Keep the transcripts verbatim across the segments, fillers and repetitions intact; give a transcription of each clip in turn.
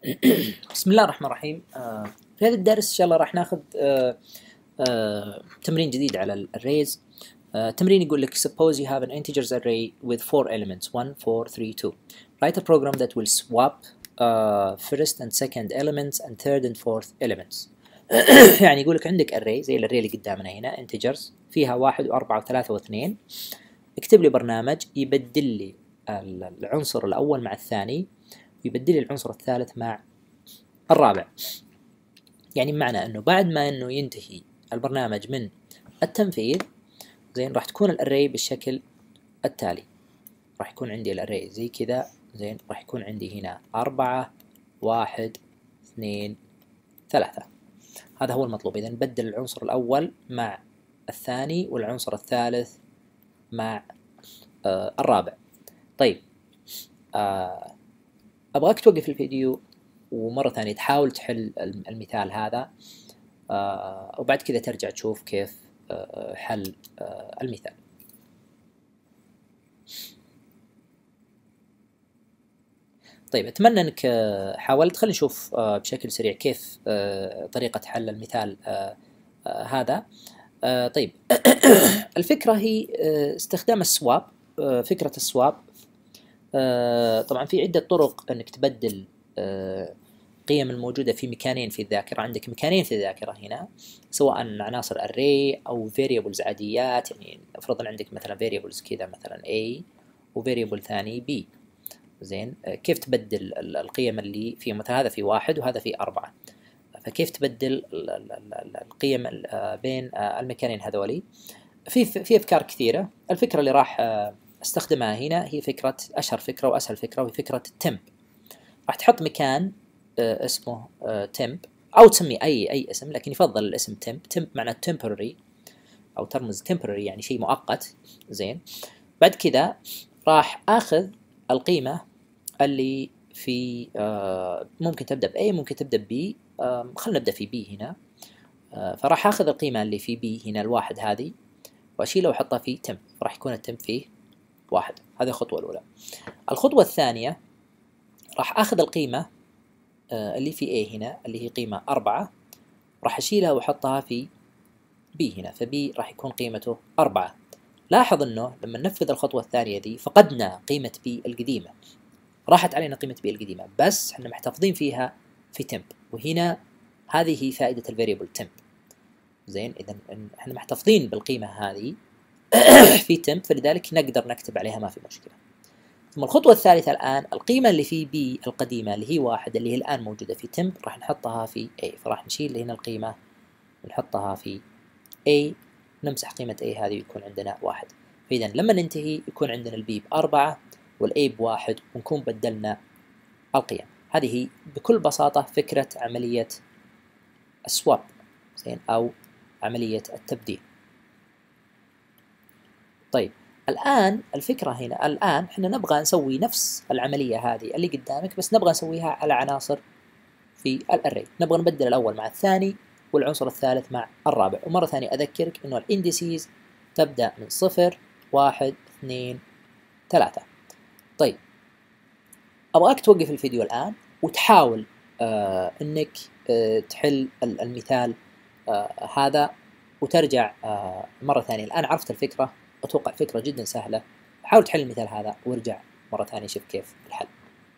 بسم الله الرحمن الرحيم. آه في هذا الدرس إن شاء الله راح ناخذ آه آه تمرين جديد على الأريز. آه تمرين يقول لك suppose you have an integers array with four elements one, four, three, two. Write a program that will swap uh, first and second elements and third and fourth elements. يعني يقول لك عندك array زي الarray اللي قدامنا هنا integers فيها واحد وأربعة وثلاثة واثنين. اكتب لي برنامج يبدل لي العنصر الأول مع الثاني ويبدل لي العنصر الثالث مع الرابع. يعني بمعنى انه بعد ما انه ينتهي البرنامج من التنفيذ زين راح تكون الاري بالشكل التالي. راح يكون عندي الاري زي كذا زين، راح يكون عندي هنا أربعة واحد اثنين ثلاثة. هذا هو المطلوب. إذا نبدل العنصر الأول مع الثاني والعنصر الثالث مع آه الرابع. طيب آه أبغاك توقف الفيديو ومرة ثانية تحاول تحل المثال هذا، آه وبعد كذا ترجع تشوف كيف آه حل آه المثال. طيب أتمنى أنك آه حاولت. خلينا نشوف آه بشكل سريع كيف آه طريقة حل المثال آه آه هذا. آه طيب الفكرة هي آه استخدام السواب. آه فكرة السواب آه طبعا في عدة طرق أنك تبدل آه القيم الموجودة في مكانين في الذاكرة. عندك مكانين في الذاكرة هنا، سواء عناصر array أو variables عاديات. يعني افرض عندك مثلا variables كذا مثلا A وvariable ثاني B. زين كيف تبدل القيم اللي في مثلا هذا في واحد وهذا في أربعة، فكيف تبدل القيم بين المكانين هذولي؟ في في أفكار كثيرة. الفكرة اللي راح استخدمها هنا هي فكرة أشهر فكرة وأسهل فكرة، وهي فكرة temp. راح تحط مكان اسمه temp أو تسمي أي أي اسم، لكن يفضل الاسم temp. temp معناه temporary أو ترمز temporary يعني شيء مؤقت. زين بعد كذا راح آخذ القيمة اللي في آه ممكن تبدأ ب A ممكن تبدأ ب B. آه خلنا نبدأ في B هنا. آه فراح آخذ القيمة اللي في B هنا الواحد هذه وأشيلها وأحطها في temp، راح يكون الtemp فيه واحد. هذه الخطوة الأولى. الخطوة الثانية راح آخذ القيمة آه اللي في A هنا اللي هي قيمة أربعة، راح أشيلها وأحطها في B هنا، فبي راح يكون قيمته أربعة. لاحظ أنه لما ننفذ الخطوة الثانية دي فقدنا قيمة B القديمة، راحت علينا قيمة B القديمة، بس احنا محتفظين فيها في temp. وهنا هذه هي فائدة الفاريبل temp. زين إذا احنا محتفظين بالقيمة هذه في temp، فلذلك نقدر نكتب عليها ما في مشكلة. ثم الخطوة الثالثة الآن القيمة اللي في B القديمة اللي هي واحد اللي هي الآن موجودة في temp راح نحطها في A، فراح نشيل هنا القيمة ونحطها في A، نمسح قيمة A هذه ويكون عندنا واحد. فإذا لما ننتهي يكون عندنا البي بأربعة والA بواحد ونكون بدلنا القيم. هذه هي بكل بساطة فكرة عملية السواب زين أو عملية التبديل. طيب الآن الفكرة هنا الآن احنا نبغى نسوي نفس العملية هذه اللي قدامك، بس نبغى نسويها على عناصر في الأري. نبغى نبدل الأول مع الثاني والعنصر الثالث مع الرابع. ومرة ثانية أذكرك إنه الإنديسيز تبدأ من صفر واحد اثنين ثلاثة. طيب أبغاك توقف الفيديو الآن وتحاول آه إنك آه تحل المثال آه هذا وترجع آه مرة ثانية. الآن عرفت الفكرة، أتوقع فكرة جدا سهلة. حاول تحل المثال هذا وارجع مرة ثانية شوف كيف الحل.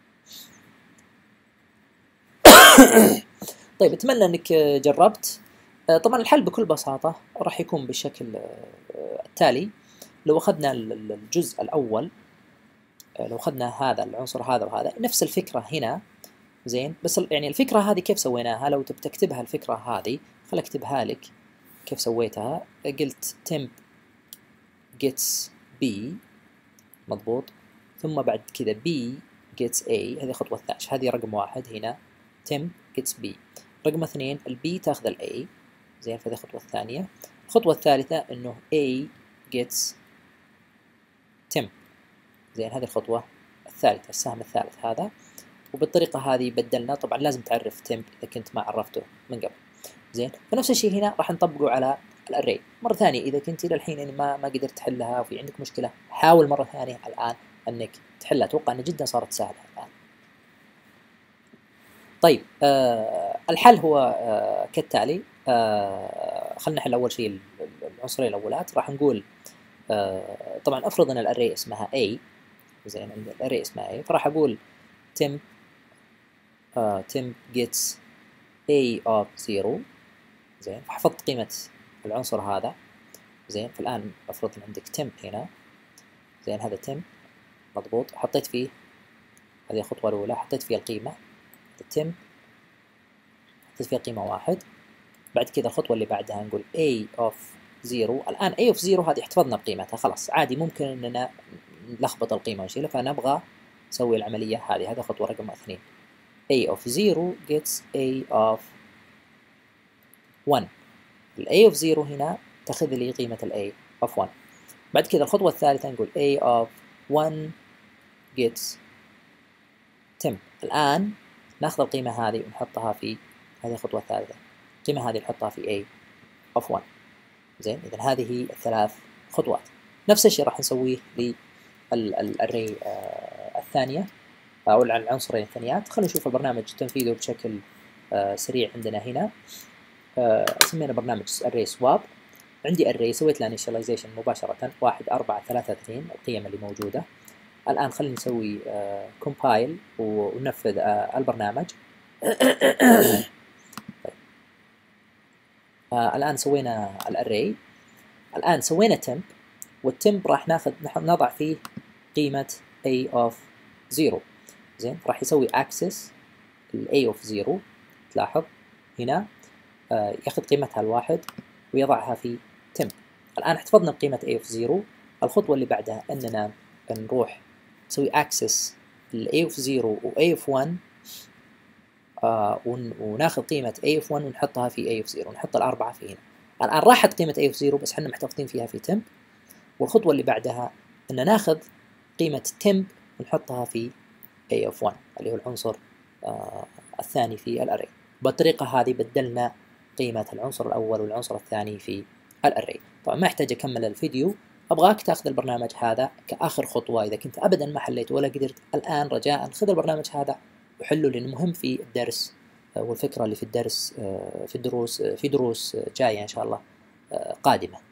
طيب أتمنى أنك جربت. طبعا الحل بكل بساطة راح يكون بالشكل التالي. لو أخذنا الجزء الأول، لو أخذنا هذا العنصر هذا وهذا نفس الفكرة هنا. زين بس يعني الفكرة هذه كيف سويناها؟ لو تبي تكتبها الفكرة هذه خل أكتبها لك كيف سويتها. قلت temp gets b مضبوط، ثم بعد كذا b gets a، هذه خطوة الثانية، هذه رقم واحد هنا temp gets b. رقم اثنين البي تاخذ الاي زين، فهذه الخطوة الثانية. الخطوة الثالثة انه A gets temp زين، هذه الخطوة الثالثة السهم الثالث هذا. وبالطريقة هذه بدلنا. طبعا لازم تعرف temp إذا كنت ما عرفته من قبل. زين فنفس الشيء هنا راح نطبقه على الاري. مرة ثانية إذا كنت إلى الحين يعني ما ما قدرت تحلها وفي عندك مشكلة حاول مرة ثانية الآن أنك تحلها. أتوقع أنها جدا صارت سهلة الآن. طيب آه الحل هو آه كالتالي. آه خلينا نحل اول شيء العنصرين الاولات. راح نقول آه طبعا افرض ان الاري اسمها A، زين الاري اسمها A، فراح اقول temp آه temp gets A of zero، زين فحفظت قيمة العنصر هذا. زين فالآن افرض ان عندك temp هنا، زين هذا temp مضبوط، حطيت فيه هذه الخطوة الأولى، حطيت فيها القيمة temp، حطيت فيها قيمة واحد. بعد كذا الخطوة اللي بعدها نقول A of zero. الآن A of zero هذه احتفظنا بقيمتها خلاص، عادي ممكن اننا نلخبط القيمة ونشيلها، فنبغى نسوي العملية هذه. هذا خطوة رقم اثنين. A of zero gets A of one. ال A of zero هنا تأخذ لي قيمة ال A of one. بعد كذا الخطوة الثالثة نقول A of one gets temp. الآن ناخذ القيمة هذه ونحطها في هذه الخطوة الثالثة، القيمة هذه نحطها في A of one. زين إذا هذه الثلاث خطوات. نفس الشيء راح نسويه للأري آه الثانية أو العنصرين الثانيات. خلينا نشوف البرنامج تنفيذه بشكل آه سريع. عندنا هنا آه سمينا برنامج أري سواب. عندي أري سويت له initialization مباشرة، واحد أربعة ثلاثة اثنين القيم اللي موجودة. الآن خلينا نسوي آه compile وننفذ آه البرنامج. آه الآن سوينا الأري، الآن سوينا temp، والtemp راح ناخذ نضع فيه قيمة A of zero. زين راح يسوي access ال A of zero. تلاحظ هنا آه ياخذ قيمتها الواحد ويضعها في temp. الآن احتفظنا بقيمة A of zero. الخطوة اللي بعدها أننا نروح نسوي access ال A of zero و A of one، آه وناخذ قيمة A of one ونحطها في A of zero، ونحط الأربعة في هنا. الآن راحت قيمة A of zero بس احنا محتفظين فيها في temp. والخطوة اللي بعدها أن ناخذ قيمة temp ونحطها في A of one اللي هو العنصر آه الثاني في الأري. بالطريقة هذه بدلنا قيمة العنصر الأول والعنصر الثاني في الأري. طبعا ما أحتاج أكمل الفيديو، أبغاك تأخذ البرنامج هذا كآخر خطوة. إذا كنت أبدا ما حليت ولا قدرت الآن، رجاء خذ البرنامج هذا وحله، لأنه مهم في الدرس والفكرة اللي في الدرس في الدروس في دروس جاية إن شاء الله قادمة.